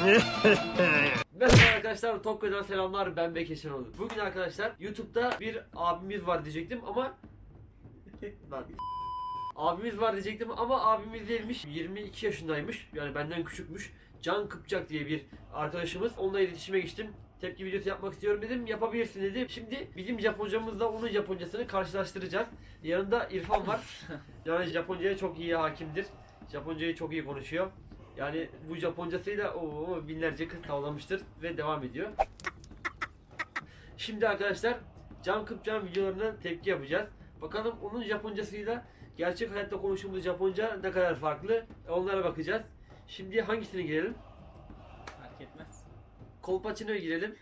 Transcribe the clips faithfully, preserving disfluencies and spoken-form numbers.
Merhaba arkadaşlar, Tokyo'dan selamlar, ben Bekir Şenoğlu. Bugün arkadaşlar YouTube'da bir abimiz var diyecektim ama lan abimiz var diyecektim ama abimiz değilmiş. yirmi iki yaşındaymış, yani benden küçükmüş. Can Kıpçak diye bir arkadaşımız. Onunla iletişime geçtim. Tepki videosu yapmak istiyorum dedim. Yapabilirsin dedi. Şimdi bizim Japoncamızla onun Japoncasını karşılaştıracağız. Yanında İrfan var. Yani Japonca'ya çok iyi hakimdir. Japoncayı çok iyi konuşuyor. Yani bu Japoncasıyla o binlerce kız tavlamıştır ve devam ediyor. Şimdi arkadaşlar Can Kıpçak'ın videolarına tepki yapacağız. Bakalım onun Japoncasıyla gerçek hayatta konuştuğumuz Japonca ne kadar farklı, onlara bakacağız. Şimdi hangisine girelim? Fark etmez. Kolpaçino'ya girelim.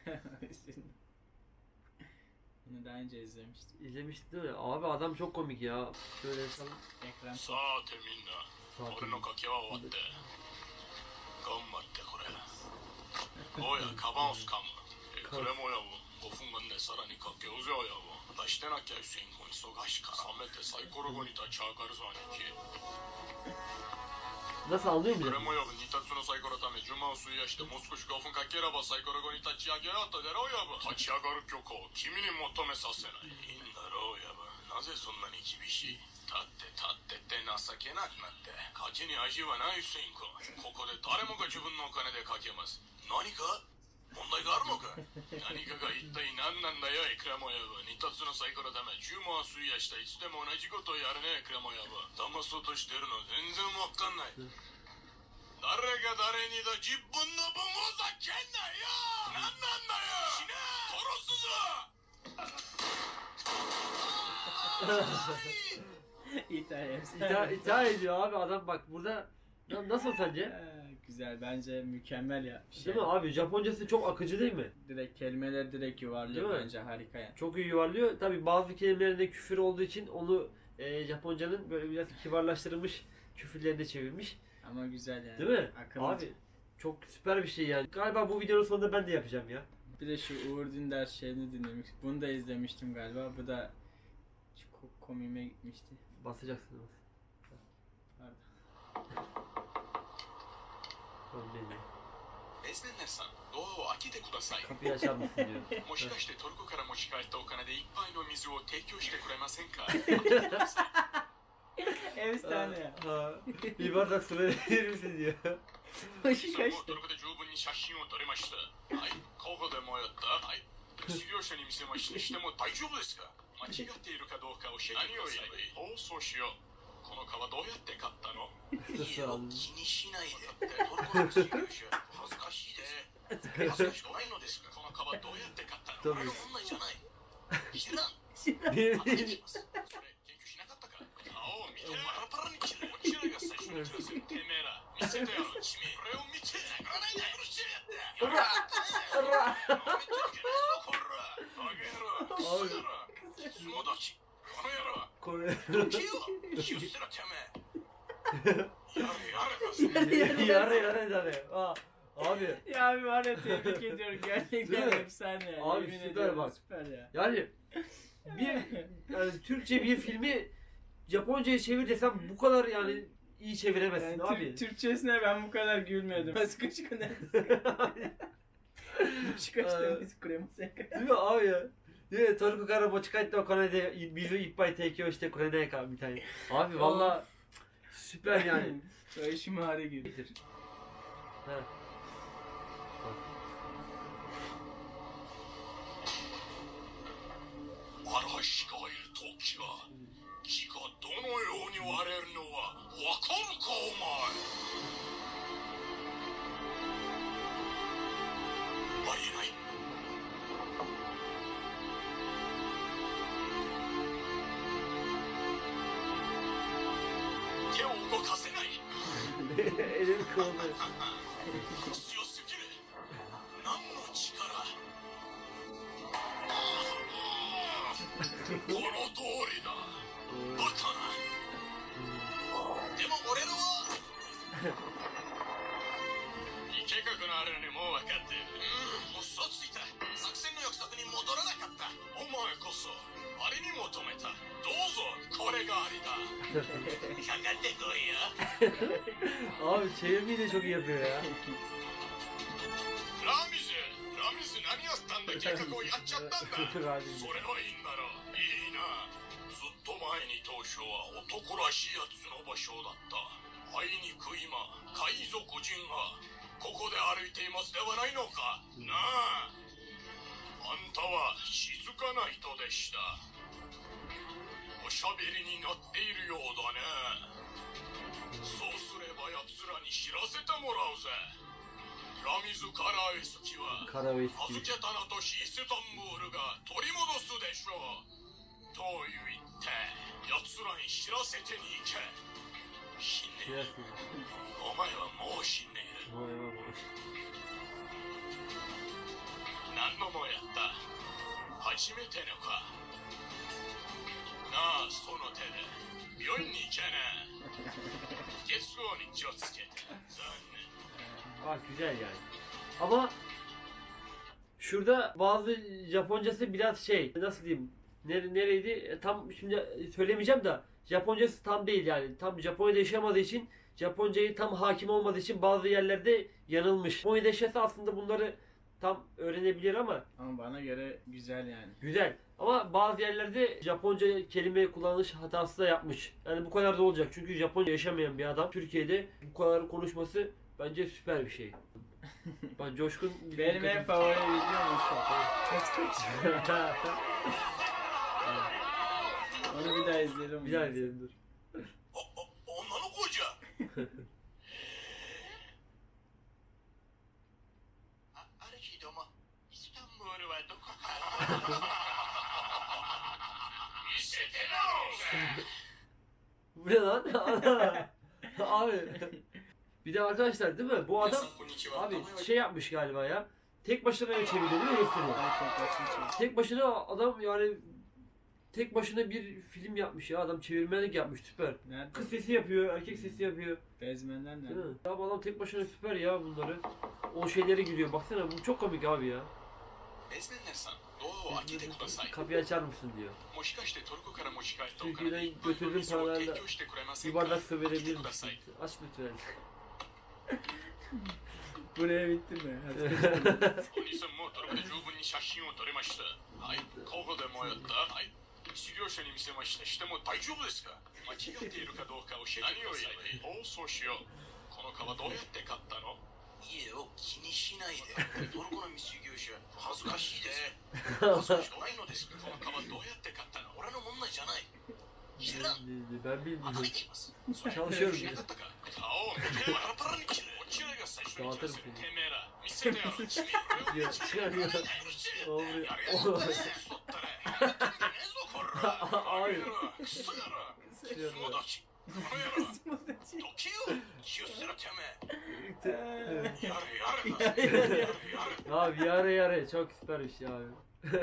Bunu daha önce izlemiştim. İzlemiştin değil mi? Abi adam çok komik ya. Şöyle sana. Ekran. Saate minna.俺の賭けは終わって。頑張ってこれ。おや、カバンをつかむ。え、これもやも。ごふんがね、さらにかけおじゃやも。出してなきゃせんご忙しから。冷めてサイコロ後に立ち上がるぞ、兄貴。 Nasıl anlıyor こ musun? れもやぶ、二つのサイコロためじゅうまんを費やしてもう少しごふんかければサイコロ後に立ち上げようとだろうやぶ。立ち上がる許可を君に求めさせない。いいんだろうやぶ。なぜそんなに厳しい。 立って立ってって情けなくなって勝ちに味はないせんか。ここで誰もが自分のお金でかけます。何か問題があるのか。何かが一体何なんだよ、イクラモヤブ。二つのサイコロためじゅうまん費やしたいつでも同じことをやるね、イクラモヤブ。騙そうとしてるの全然わかんない。誰が誰にだ自分の分をざけんなよ。何なんだよ。死ね。殺すぞ。 İtalya. İthal, ithal ediyor abi adam, bak burada. Ya nasıl sence? Güzel, bence mükemmel yapmış. Değil yani. mi abi? Japoncası çok akıcı değil mi? Direkt kelimeler direkt yuvarlıyor, Değil mi? bence harika yani. Çok iyi yuvarlıyor. Tabi bazı kelimelerinde küfür olduğu için onu e, Japonca'nın böyle biraz kibarlaştırılmış küfürlerine çevirmiş. Ama güzel yani. Değil mi? Akıllıca. Abi çok süper bir şey yani. Galiba bu videonun sonunda ben de yapacağım ya. Bir de şu Uğur Dündar şeyini dinlemiş. Bunu da izlemiştim galiba. Bu da çok komiğime gitmişti. Basacaksın. Pardon. Öyle. レスネンネルさん、ドアを開けてください。 Kapıyı açar mısın diyor. もしかしてトルコから持ち帰ったお金で一杯の水を提供してくれませんか。 Efsane ya. Ha, bir bardak su verir misin diyor. もしかもしうトてルコで十分に写真を撮れました。はい、ここでもやった。はい、事業者に見せましてしても大丈夫ですか。間違っているかどうか教えてください。何を言えばいい。そうしよう。この皮どうやって買ったの。いいよ、気にしないで。トルコの事業者恥ずかしいです。恥ずかしくないのですか。この皮どうやって買ったの。俺の問題じゃない。知らん。後でします。それ研究しなかったか。顔を見てパラパラに切る。こちらが最初に切らせる。てめえら見せてやろう。地名。これを見て。やらないで。うるせえやって。やらないで。見てるじゃないぞこら。バカ野郎。クソ野郎。相撲立ち。この野郎。 これ。 どけよ。出世らてめえ。やれやれだ。 Yare yare yare. Aa, abi. Ya abi var ya, tebrik ediyorum. Gerçekten Değil mi? efsane ya. Abi Yemin süper ediyorum, bak. Süper ya. Yani bir yani Türkçe bir filmi Japonca'ya çevir desem bu kadar yani iyi çeviremezsin Yani abi. Türk, Türkçesine ben bu kadar gülmüyordum. Sıkışık ne? Sıkışık biz kuremasak. Değil mi abi ya? Ne Torku kara mochikatte o kanede bizu ippai teikyo shite kurenai ka mitai. Abi valla süper yani. Çalışma hale gibi. Bitir. Ha. 嵐がいる時は気がどのように割れるのはわかるかお前。ありえない。手を動かせない。 Elini kolunu. 強すぎる。何の力。この通りだ。バカな。でも俺のは計画のあるにもう分かっている。うん、嘘ついた。作戦の約束に戻らなかった。お前こそあれに求めた。どうぞ、これがありだ。かかってこいよ。 Abi çevirmeyi de çok iyi yapıyor ya. で計画をやっちゃったんだ。 Radyo. それはいいんだろう。いいな。ずっと前に当初は男らしいやつの場所だった。あいにく今海賊人がここで歩いていますではないのか。なあ、あんたは静かな人でした。おしゃべりになっているようだね。そうすれば奴らに知らせてもらうぜ。ラミズ・カラーエスキは Kara ve 預 eski. けたなとしイスタンブールが取り戻すでしょう。と言って奴らに知らせてに行け。死んでいる。お前はもう死んでいる。何のもやった。初めてのか。なあ、その手で病院に行けな。月号に気をつけて。残念。 Aa, güzel yani. Ama şurada bazı Japoncası biraz şey, nasıl diyeyim, nere, nereydi E, tam şimdi söylemeyeceğim de Japoncası tam değil yani. Tam Japonya'da yaşamadığı için, Japoncayı tam hakim olmadığı için bazı yerlerde yanılmış. Japonya'da yaşasa aslında bunları tam öğrenebilir ama Ama bana göre güzel yani. güzel. Ama bazı yerlerde Japonca kelime kullanış hatası da yapmış. Yani bu kadar da olacak. Çünkü Japonca yaşamayan bir adam Türkiye'de bu kadar konuşması bence süper bir şey. Bak Coşkun Benim en favori videom o şu. Kaç kaç. Onu bir daha izleyelim. Bir daha izleyelim dur. お、お、女の子じゃ。あ、主ども、イスタンブールはどこか。見せてやろうぜ。 Bu ne lan? Abi. Bir de arkadaşlar değil mi? Bu adam こんにちは。 abi şey yapmış galiba ya. Tek başına çeviriyor değil mi hepsini? Tek başına adam yani tek başına bir film yapmış ya. Adam çevirmenlik yapmış süper. Nerede? Kız sesi yapıyor, erkek sesi yapıyor. Bezmenler Değil nerede? mi? Ya bu adam tek başına süper ya bunları. O şeylere giriyor. Baksana bu çok komik abi ya. ベースメンネルさん、ドアを開けてください。 Kapıyı açar mısın diyor. もしかしてトルコから持ち帰ったお金 Türkiye'den で一杯の götürdüğüm 水を paralarla 提供してくれませ bir んか。 bardak su 開け verebilir てくださ misin? い。 Aç lütfen. Buraya bitti mi? Hadi. お兄さんもトルコで十分に写真を撮れました。はい、ここでもやった。はい、修行者に見せました。しても大丈夫ですか。間違っているかどうか教えてください。何を言えばいい。おう、そうしよう。この革どうやって買ったの。家を気にしないで。トルコの密輸業者恥ずかしいです。恥ずかしくないのです。この革どうやって買ったの。俺の問題じゃない。知らん。 Ben ま bilmiyorum. たいきます。それ Çalışıyorum し ya. なかったか。顔を見てバラバラに切る。こちらが最初に切らせる。てめえら見せてやろう。君これを見せてやる。やれやれ。やれやれ。そったら。やってんじゃねえぞこら。あいろ。クソやろ。いつもだち。この野郎。時を気をするてめえ。やれやれ。やれやれ。 Abi yare yare çok süper bir şey abi.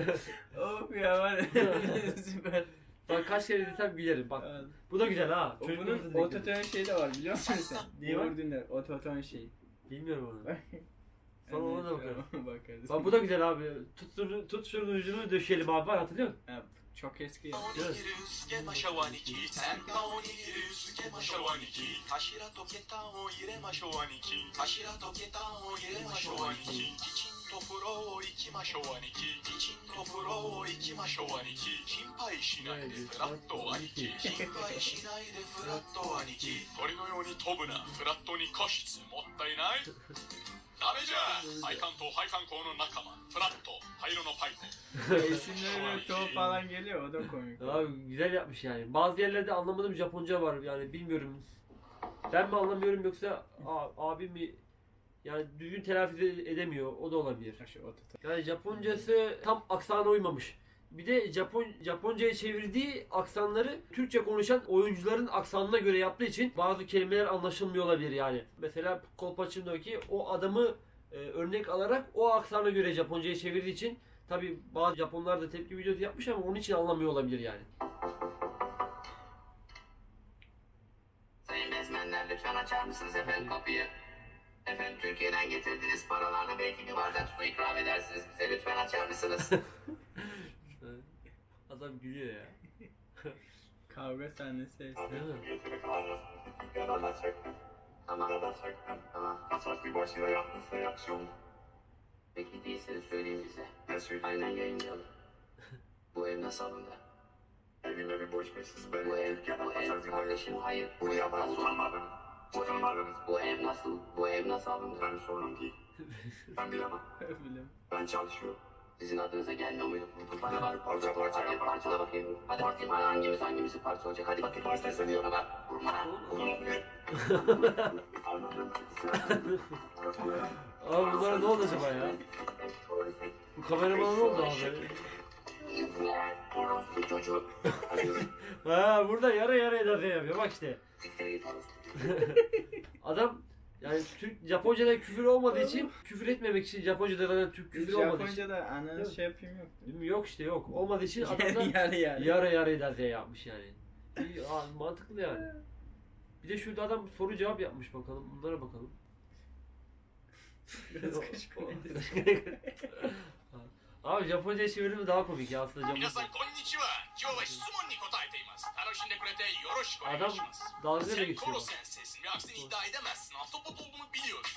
Of ya var ya. Süper. Bak kaç kere desem gülerim bak. Evet. Bu da güzel ha. O Çocukluğumuzda bunun da güzel. ototon şeyi de var biliyor musun sen? Neyi var? Uğur Dündar ototon şeyi. Bilmiyorum onu. Bak. Sonra ona da bakarım. Bakarız. Bak bu da güzel abi. Tut, şunu- tut şunun ucunu döşeyelim abi var hatırlıyor musun? Ha, çok eski ya. おにぎるすげましょう兄貴。先輩おにぎるすげましょう兄貴。頭と桁を入れましょう兄貴。頭と桁を入れましょう兄貴。きちんと風呂を行きましょう兄貴。きちんと風呂を行きましょう兄貴。心配しないでフラット兄貴。心配しないでフラット兄貴。鳥のように飛ぶな。フラットに個室もったいない。ダメじゃ。配管と配管工の仲間。フラット。灰色のパイプ。 İsimleri tuhaf falan geliyor o da komik. Abi güzel yapmış yani. Bazı yerlerde anlamadığım Japonca var yani bilmiyorum. Ben mi anlamıyorum yoksa a- abi mi yani düzgün telaffuz ede- edemiyor o da olabilir. Ha, şu ototon. Yani Japoncası tam aksana uymamış. Bir de Japon Japonca'ya çevirdiği aksanları Türkçe konuşan oyuncuların aksanına göre yaptığı için bazı kelimeler anlaşılmıyor olabilir yani. Mesela Kolpaçino'daki o adamı e, örnek alarak o aksana göre Japonca'ya çevirdiği için tabi bazı Japonlar da tepki videosu yapmış ama onun için anlamıyor olabilir yani. Sayın bezmenler lütfen açar mısınız efendim kapıyı? Efendim Türkiye'den getirdiğiniz paralarla belki bir bardak su ikram edersiniz. Bize lütfen açar mısınız? Adam gülüyor ya. Kavga sahnesi eski. Değil mi? Tamam. Tamam. Asas bir başına yapmışsa yapsın. Peki değilseniz söyleyin bize. Ne söyleyeyim? Aynen yayınlayalım. Bu ev nasıl alındı? Evin evi boş ve siz ben Bu ev, Türkiye'den bu ev tasarruf kardeşim hayır. Bu Buraya ev bana nasıl? sormadınız. Sormadınız. Bu ev nasıl? Bu ev nasıl alındı? Ben sorun değil. Ben bilemem. Bilim. Ben çalışıyorum. Sizin adınıza gelmiyor muydu? Bana var. Parça parça Hadi yap. parçala bakayım. Hadi bakayım hadi hangimiz hangimizi parça olacak. Hadi bakayım işte söylüyorum ben. Vurma. Abi bunlara ne oldu acaba ya? Bu kameramana ne oldu abi? Orospu çocuğu. Ha burada yara yara eder diye yapıyor bak işte. Adam yani Türk Japonca'da küfür olmadığı için küfür etmemek için Japonca'da zaten Türk küfür olmadığı için. Japonca'da ana Değil mi? şey yapayım yok. Yok işte yok. Olmadığı için adam da Yani yani. yara yara eder diye yapmış yani. İyi, aa, mantıklı yani. Bir de şurada adam soru cevap yapmış bakalım. Bunlara bakalım. Kız komedisi. Abi Japonca çevirimi daha komik ya aslında 皆さん Japonca. こんにちは。今日は質問に答えています。楽しんでくれてよろしくお願い Adam します。 dalga da Sen geçiyor. Koro sensesin ve aksini iddia edemezsin. Ahtapot olduğumu biliyoruz.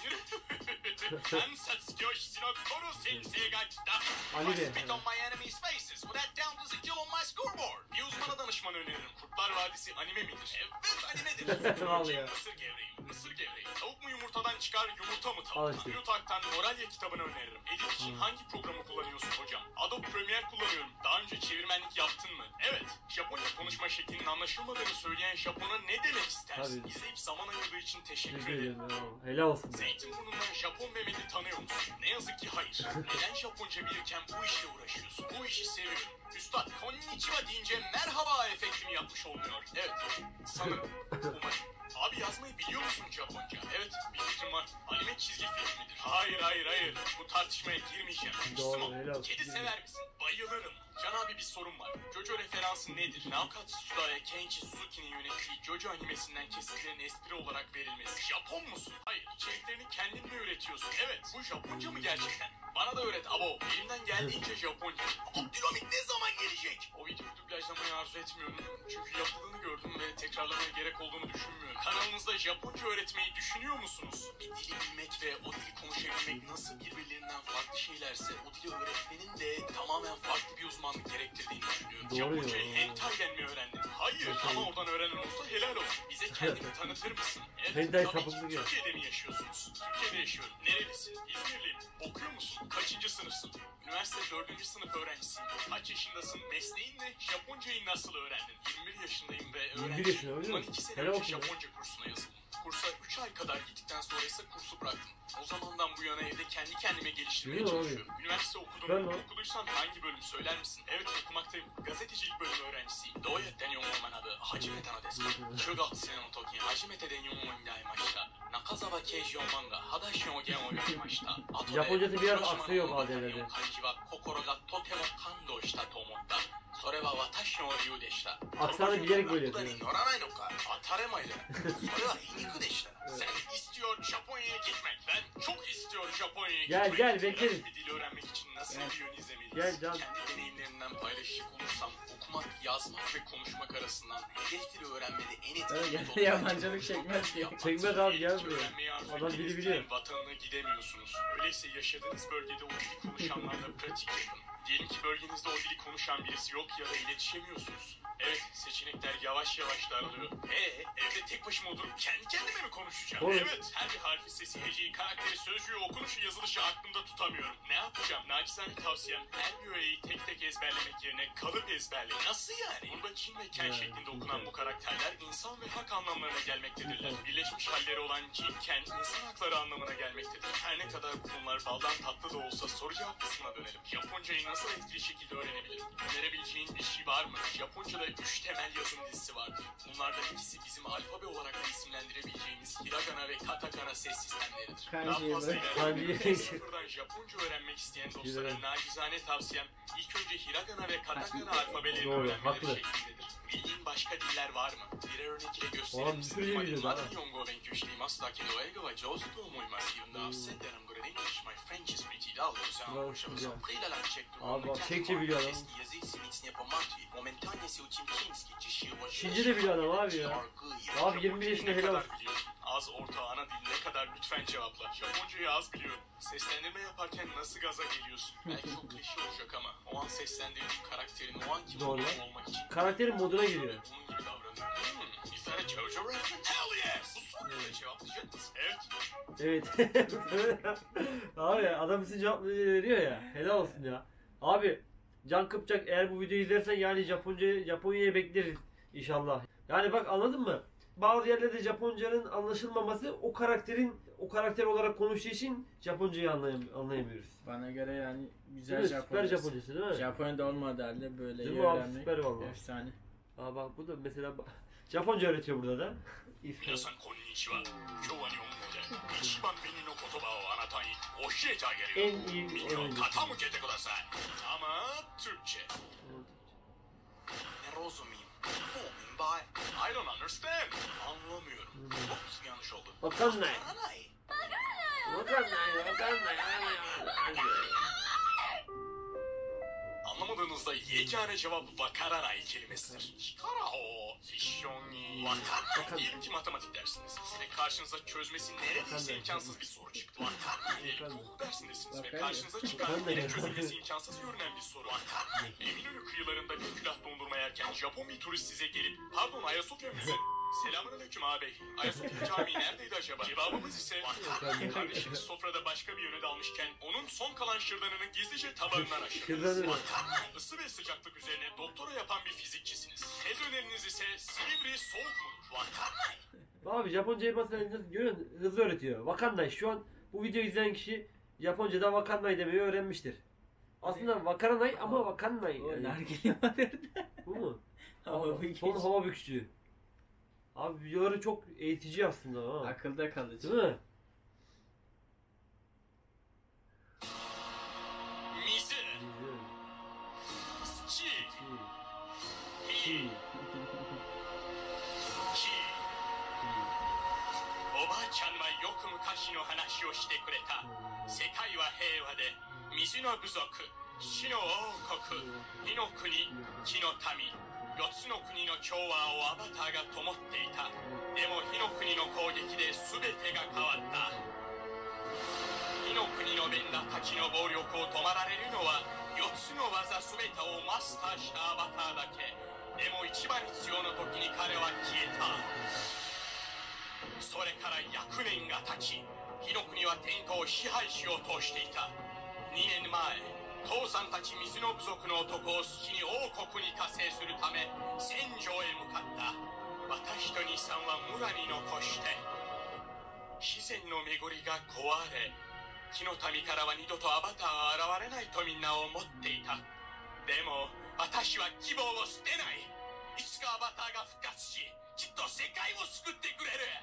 Kansas Göçsü'nün Koro sensei ga kita. Ali If I de. spit on my enemy's faces, would that count as a kill on my scoreboard? Bir uzmana danışmanı öneririm. Kurtlar Vadisi anime midir? Evet animedir. Al ya. Mısır gevreği. Mısır gevreği. Tavuk mu yumurtadan çıkar, yumurta mı Al tavuk? işte. Plutark'tan Moralya kitabını öneririm. Edit için hangi programı kullanıyorsun hocam? Adobe Premiere kullanıyorum. Daha önce çevirmenlik yaptın mı? Evet. Japonya konuşma şeklinin anlaşılmadığını söyleyen Japon'a ne demek istersin? Tabii. İzleyip zaman ayırdığı için teşekkür Teşekkür ederim. ederim. ya. Helal olsun. Zeytinburnu'ndan Japon Mehmet'i tanıyor musun? Ne yazık ki hayır. Neden Japonca bilirken bu işle uğraşıyorsun? Bu işi seviyorum. Üstad, konnichiwa deyince merhaba efektimi yapmış olmuyor. Evet, sanırım. Umarım. Abi yazmayı biliyor musun Japonca? Evet, bir fikrim var. Anime çizgi filmidir. Hayır, hayır, hayır. Bu tartışmaya girmeyeceğim. Doğru, Müslüman. helal olsun. Kedi sever misin? Bayılırım. Can abi bir sorun var. Jojo referansı nedir? Naokatsu Suda'ya Kenichi Suzuki'nin yönettiği Jojo animesinden kesitlerin espri olarak verilmesi. Japon musun? Hayır. İçeriklerini kendin mi üretiyorsun? Evet. Bu Japonca mı gerçekten? Bana da öğret abo. Elimden geldiğince Japonca. Abdülhamit ne zaman gelecek? O videoyu dublajlamayı arzu etmiyorum. Çünkü yapıldığını gördüm ve tekrarlamaya gerek olduğunu düşünmüyorum. Kanalınızda Japonca öğretmeyi düşünüyor musunuz? Bir dili bilmek ve o dili konuşabilmek nasıl birbirlerinden farklı şeylerse o dili öğretmenin de tamamen farklı bir uzmanlık gerektirdiğini düşünüyorum. Doğru Japoncayı ya. hentai'den mi öğrendin? Hayır ama oradan öğrenen olsa helal olsun. Bize kendini tanıtır mısın? Evet, Hentai tabii ki. sapıklık ya. Türkiye'de mi yaşıyorsunuz? Türkiye'de yaşıyorum. Nerelisin? İzmirliyim. Okuyor musun? Kaçıncı sınıfsın? Üniversite dördüncü sınıf öğrencisiyim. Kaç yaşındasın? Mesleğin ne? Japoncayı nasıl öğrendin? yirmi bir yaşındayım ve yirmi bir öğrenciyim. yaşında, öyle mi? Bundan iki sene Helal önce olsun ya. Japonca kursuna yazıldım. Kursa üç ay kadar gittikten sonra ise kursu bıraktım. O zamandan bu yana evde kendi kendime geliştirmeye Değil mi abi? çalışıyorum. Üniversite okudum. Ben de. Okuduysan hangi bölüm söyler misin? Evet okumaktayım. Gazetecilik bölümü öğrencisiyim. Doyette nihongo manabu hajimete no desu ka? Shugatsu no toki hajimete de nihongo ni narimashita. Nakazawa Keijion manga Hadashi no Gen o yorimashita. Ato de Japoncası biraz Hiroshima aksı yok no A D L'de. Watani o kanji wa kokoro ga totemo kando shita to omotta. Sore wa watashi no ryu deşita. Aksanı bilerek böyle Rakuda yapıyor. ni noranai no ka? Ataremai da. Sore wa iniku deşita. Sen istiyor Japonya'ya gitmek. Ben çok istiyor Japonya'ya Gel, gitmek. gel, bekleriz. Yeni bir dil öğrenmek için nasıl Gel. bir yön izlemeliyiz? Gel, can. Kendi deneyimlerimden paylaşacak olursam okumak, yazmak ve konuşmak arasından hedef dili öğrenmede en etkili Evet, yol yani yabancılık çekmez ki. yapmak. Çekmez abi, gel Yeni dil buraya. öğrenmeyi arzu Adam ettiğiniz dili biliyor. dilin vatanına gidemiyorsunuz. Öyleyse yaşadığınız bölgede o dili konuşanlarla pratik yapın. Diyelim ki bölgenizde o dili konuşan birisi yok ya da iletişemiyorsunuz. Evet, seçenekler yavaş yavaş daralıyor. Ee, evde tek başıma oturup kendi kendime mi konuşacağım? Oğlum. Evet, her bir harfi, sesi, heceyi, karakteri, sözcüğü, okunuşu, yazılışı aklımda tutamıyorum. Ne yapacağım? Naçizane tavsiyem her bir öğeyi tek tek ezberlemek yerine kalıp ezberleyin. Nasıl yani? Burada Çin ve Ken Evet, şeklinde okunan bu karakterler insan ve hak anlamlarına gelmektedirler. Birleşmiş halleri olan Jin, Ken, insan hakları anlamına gelmektedir. Her ne kadar bu konular baldan tatlı da olsa soru cevap kısmına dönelim. Japoncayı nasıl etkili şekilde öğrenebilirim? Önerebileceğin bir şey var mı? Japonca'da üç temel yazım dizisi vardır. Bunlardan ikisi bizim alfabe olarak da isimlendirebileceğimiz hiragana ve katakana ses sistemleridir. Daha Kanji'yi fazla bırak. ilerlemek Kanji'yi- ve sıfırdan Japonca öğrenmek isteyen dostlara Güzel. nacizane tavsiyem ilk önce hiragana ve katakana Haklı. alfabelerini Doğru, öğrenmeleri haklı. şeklindedir. Bildiğin başka diller var mı? Birer örnek ile gösterir Oğlum, misin? bir sürü dil biliyoruz ha. まだ日本語を勉強していますだけど英語は上手と思います Even though I've said that I'm good at English, my French is pretty dull. So I'm Bravo, sure güzel. April la çekti. Abi bak, Çekçe biliyor adam. Çince de biliyor adam abi ya. Abi yirmi bir yaşında helal olsun. Az orta ana dil ne kadar lütfen cevapla. Japoncayı az biliyorum. Seslendirme yaparken nasıl gaza geliyorsun? Belki çok klişe olacak ama o an seslendirdiğin karakterin o anki Doğru. modunda olmak için Karakterin moduna giriyor. bunun gibi davranıyor. Hmm, is that a JoJo reference? Hell yes! Bu soruya cevaplayacak mısın? Evet. Evet. Abi adam size cevap veriyor ya. Helal olsun ya. Abi Can Kıpçak eğer bu videoyu izlersen yani Japonca Japonya'ya bekleriz inşallah. Yani bak anladın mı? Bazı yerlerde Japoncanın anlaşılmaması o karakterin o karakter olarak konuştuğu için Japoncayı anlayam anlayamıyoruz. Bana göre yani Değil güzel mi? Süper Japoncası. Japoncası değil mi? Japonya'da olmadığı halde böyle Değil iyi mi abi? öğrenmek Süper vallahi. efsane. Aa bak bu da mesela bak- Japonca öğretiyor burada da. 皆さんこんにちは。今日は日本語で一番耳の言葉をあなたに教えてあげるよ。 En iyi 耳を öğrenci. 傾けてください。Ama Türkçe. Ne rozumiyim? Bu minbay. I don't understand. Anlamıyorum. Ops yanlış oldu. Vakanay. Anay. Vakanay. Vakanay. Anlamadığınızda yegane cevap vakaranay kelimesidir. Hikara o. Sishoni. Vakaranay. Diyelim ki matematik dersiniz. Ve karşınıza çözmesi neredeyse imkansız bir soru çıktı. Vakaranay. Diyelim ki hukuk dersindesiniz. Ve Vakaranay. karşınıza çıkan yine çözülmesi imkansız görünen bir soru. Vakaranay. Eminönü kıyılarında bir külah dondurma yerken Japon bir turist size gelip pardon Ayasofya Müze. Selamünaleyküm ağabey. Ayasofya Camii neredeydi acaba? Cevabımız ise Vakaranay. Kardeşiniz sofrada başka bir yöne dalmışken onun son kalan şırdanını gizlice tabağından aşırdınız. Şırdanı mı? Vakaranay. Isı ve sıcaklık üzerine doktora yapan bir fizikçisiniz. Tez öneriniz ise Silivri soğuk mudur? Vakaranay. Abi Japoncayı mesela nasıl görüyorsun? Hızlı öğretiyor. Vakanday. Şu an bu videoyu izleyen kişi Japonca'da Vakanday demeyi öğrenmiştir. Aslında Vakaranay ama Vakanday. O Yani. nargile vardı. Bu mu? Hava Aa, bükücü. Son hava bükücü. Abi videoları çok eğitici aslında ha. Akılda kalıcı. Değil mi? Mizi. Tsuchi. Hi. Ki. おばあちゃんはよく昔の話をしてくれた。世界は平和で水の部族、土の王国、火の国、木の民、四つの国の調和をアバターが灯っていた。でも火の国の攻撃で全てが変わった。火の国のベンダーたちの暴力を止まられるのは四つの技全てをマスターしたアバターだけ。でも一番必要な時に彼は消えた。それから百年が経ち、火の国は天下を支配しようとしていた。にねんまえ、父さんたち水の部族の男を好きに王国に加勢するため戦場へ向かった。私と兄さんは村に残して自然の巡りが壊れ、火の民からは二度とアバターは現れないとみんな思っていた。でも私は希望を捨てない。いつかアバターが復活し、きっと世界を救ってくれる。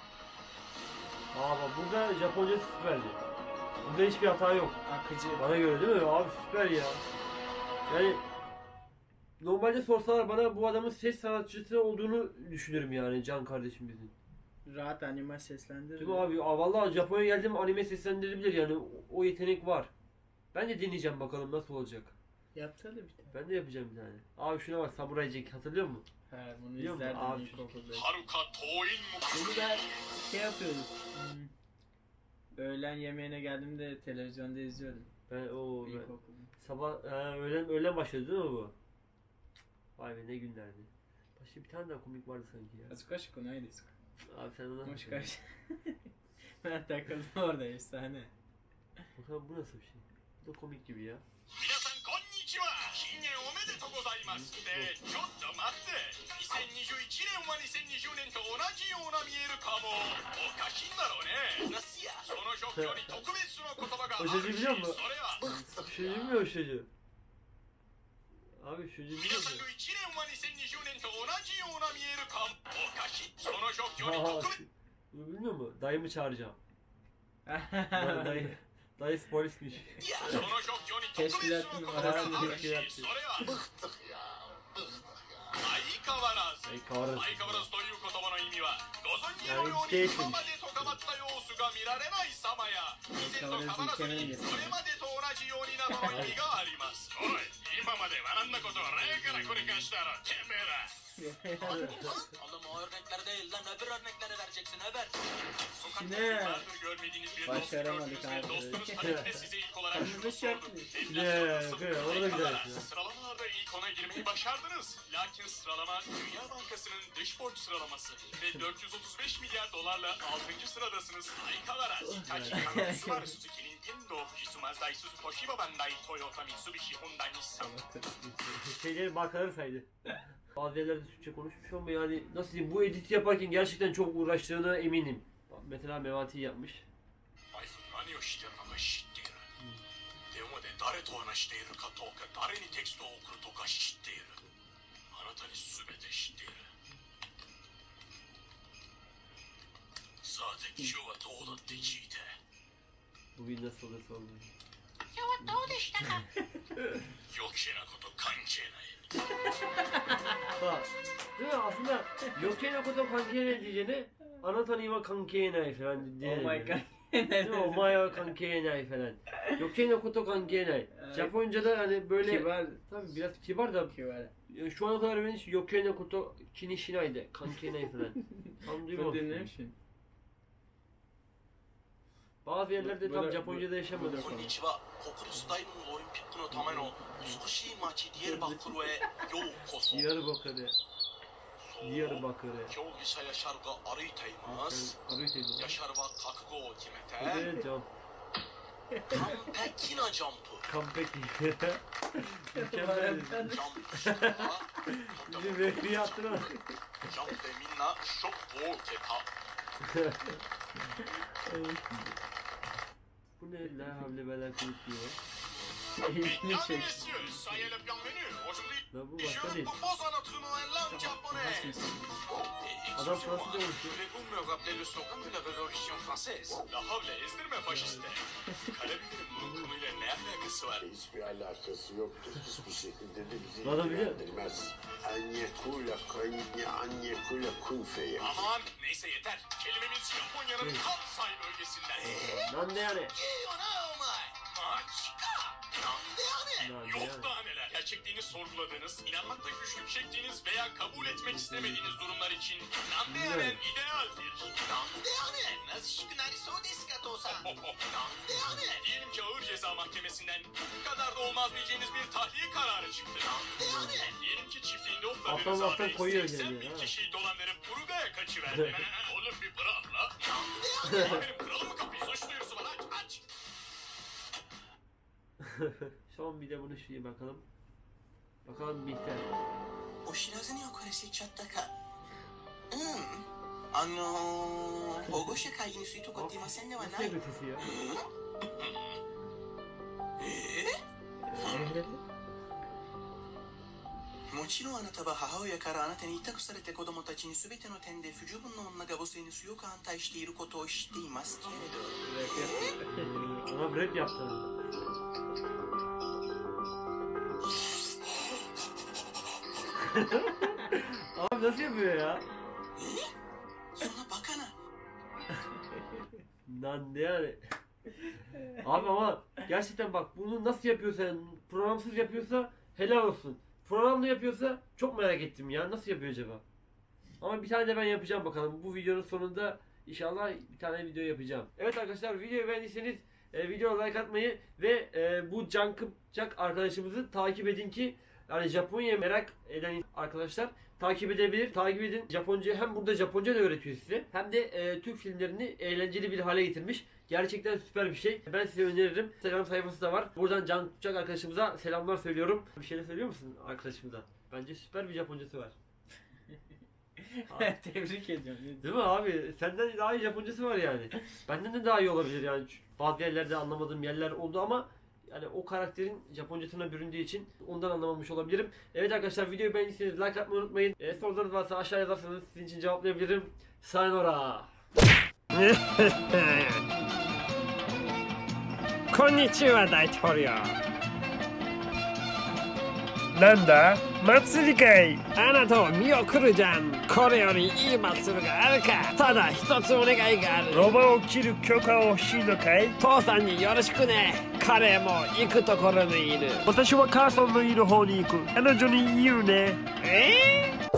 Aa bak burada Japonca süperdi. Burada hiçbir hata yok. Akıcı. Bana göre değil mi? Abi süper ya. Yani normalde sorsalar bana bu adamın ses sanatçısı olduğunu düşünürüm yani Can kardeşimizin. Rahat anime seslendirir. Değil mi abi? Aa, vallahi Japonya'ya geldim anime seslendirebilir yani o, o yetenek var. Ben de deneyeceğim bakalım nasıl olacak. Yapsana bir tane. Ben de yapacağım bir tane. Abi şuna bak Samurai Jack hatırlıyor musun? He bunu Biliyor musun? izlerdim Abi, ilkokulda. はるか遠い昔 Bunu da şey yapıyorduk. Hmm. Öğlen yemeğine geldiğimde televizyonda izliyordum. Ben o ben, İlkokulda. sabah ha, öğlen öğlen başladı değil mi bu? Vay be ne günlerdi. Başka bir tane daha komik vardı sanki ya. 恥ずかしくないですか Abi sen ona もしかしてben takıldım orada efsane. bakalım bu nasıl bir şey? Bu da komik gibi ya. 皆さんこんにちは。新年おめでとうございますってちょっと待ってにせんにじゅういちねんはにせんにじゅうねんと同じような見えるかも。おかしいんだろうね。その状況に特別の言葉があるし、それ O çocuğu biliyor musun? は Şu bilmiyor şu çocuğu. Abi şu çocuğu 皆 biliyor さん musun? のいちねんはにせんにじゅうねんと同じような見えるかも。おかしい。その状況に Ha, 特別 şu- Bunu bilmiyor mu? Dayımı çağıracağım. Dayı, dayı, dayı polismiş. その状況に特別の言葉があるし、それは相変わらず Ay kavarız. 相変わらずという言葉の意味はご存知のようにいや今までと変わった様子が見られない様や以前と変わらずにそれまでと同じようになどの意味があります。おい、今まで学んだことはないからこれからしたらてめえら。 Oğlum o örnekler değil lan öbür örnekleri vereceksin öbür. Sokakta Ne? yıllardır görmediğiniz bir dost Başaramadık gördünüz ve abi. dostunuz tabii ki de size ilk olarak şunu Kırmızı sordu. şortlu. Ne? Evlatlarınızın Ne? Orada ne kadar? güzel. Sıralamalarda ilk ona girmeyi başardınız. Lakin sıralama Dünya Bankası'nın dış borç sıralaması ve dört yüz otuz beş milyar dolarla altıncı sıradasınız. Harikalara. Hitachi Kano Subaru Suzuki'nin Endo Fujitsu Mazda Isuzu Toshiba Bandai Toyota Mitsubishi Honda Nissan. Şeyleri markaları saydı. Bazı yerlerde Türkçe konuşmuş ama yani nasıl diyeyim, bu editi yaparken gerçekten çok uğraştığına eminim. Mesela Mevati yapmış. 何をしてるのか知っている。電話で誰と話しているかどうか、誰にテキストを送るとか知っている。あなたに全て知っている。さて今日はどうだって聞いて。 Bugün nasıl olur sormuyor. 今日はどうでしたか? 余計なこと関係ない。 Bak, değil mi? Aslında Yokkena koto kankei diyeceğine Anatani wa kankei nai falan diye. Oh my god. Değil mi? Omae wa kankei nai falan. Yokkena koto kankei nai. Evet. Japonca'da hani böyle Kibar. tabii biraz kibar da Kibar. ya şu ana kadar ben hiç Yokkena koto kini shinai de kankei nai falan. Tam Bu duymamıştım. dinlemişsin. Bazı yerlerde Bu tam da- Japonya'da yaşamadım. こんにちは。国立大門オリンピックのための美しい町ディエルバックルへようこそ。 Diyarbakır'ı. Diyarbakır'ı. 競技者やシャルが歩いています。 Arıyordum. ヤシャルは覚悟を決めて Evet canım. 完璧なジャンプ。 Comeback. Mükemmel. ジャンプしたらとても Bizim rehberi yaptın ama. ジャンプでみんなショックを受けた。 Bu ne la havle bela kuvvet diyor. İlkini Mesdames et çek. messieurs, soyez les bienvenus. Aujourd'hui, Lan bu je başka vous değil. propose un entraînement en langue japonaise. Adam Fransızca konuşuyor. Pouvez-vous me rappeler le slogan de la Révolution française? La havle ezdirme faşiste. Kalebimin bunun konuyla ne alakası var? Hiçbir alakası yoktur. Hiçbir şekilde de bizi Bana bile- ilgilendirmez. Anyekula kanya anyekula kunfeye. Aman neyse yeter. Kelimemiz Japonya'nın Kansai bölgesinden. Lan ne yani? いいよなお前。 Maçka. なんでやねん。 Lan ne Yok yani? daha neler. Gerçekliğini sorguladığınız, inanmakta güçlük çektiğiniz veya kabul etmek istemediğiniz durumlar için Nandeyaren idealdir. なんでやねん。貧しくなりそうですか父さん。なんでやねん。 Diyelim ki ağır ceza mahkemesinden bu kadar da olmaz diyeceğiniz bir tahliye kararı çıktı. Diyelim ki çiftliğinde Alttan otladığınız alttan ağabeyi koyuyor seksen geliyor, bin ha. kişiyi dolandırıp Uruga'ya kaçıverdi. Oğlum bir bırak la. Benim kralımı kapıyı suç duyurusu var aç aç. Son bir de bunu şuraya bakalım. Bakalım Bihter. お知らずに遅れせちゃったか。うん。あのー、保護者会議にすいとこっていませんではな Nasıl い。 yapıyor sesi ya? もちろんあなたは母親からあなたに委託されて子供たちに全ての点で不十分な女が母性に強く反対していることを知っていますけれど。 Adam rap yaptı. Abi nasıl yapıyor ya? そんなバカな。 Lan ne yani? Abi ama gerçekten bak bunu nasıl yapıyorsa yani programsız yapıyorsa helal olsun. Programlı yapıyorsa çok merak ettim ya. Nasıl yapıyor acaba? Ama bir tane de ben yapacağım bakalım. Bu videonun sonunda inşallah bir tane video yapacağım. Evet arkadaşlar, videoyu beğendiyseniz e, videoya like atmayı ve e, bu Can Kıpçak arkadaşımızı takip edin ki yani Japonya'ya merak eden arkadaşlar takip edebilir. Takip edin. Japonca, hem burada Japonca da öğretiyor size hem de e, Türk filmlerini eğlenceli bir hale getirmiş. Gerçekten süper bir şey. Ben size öneririm. Instagram sayfası da var. Buradan Can Kıpçak arkadaşımıza selamlar söylüyorum. Bir şeyler söylüyor musun arkadaşımıza? Bence süper bir Japoncası var. Tebrik ediyorum. Değil mi abi? Senden daha iyi Japoncası var yani. Benden de daha iyi olabilir yani. Bazı yerlerde anlamadığım yerler oldu ama yani o karakterin Japoncasına büründüğü için ondan anlamamış olabilirim. Evet arkadaşlar, videoyu beğendiyseniz like atmayı unutmayın. E, sorularınız varsa aşağıya yazarsanız sizin için cevaplayabilirim. Sayonara. こんにちは大統領。なんだ祭りかい。あなたを見送るじゃん。これよりいい祭りがあるか。ただ一つお願いがある。ロバを切る許可を欲しいのかい。父さんによろしくね。必彼も行くところにいる。 私は母さんのいる方に行く。彼女に言うね。 えー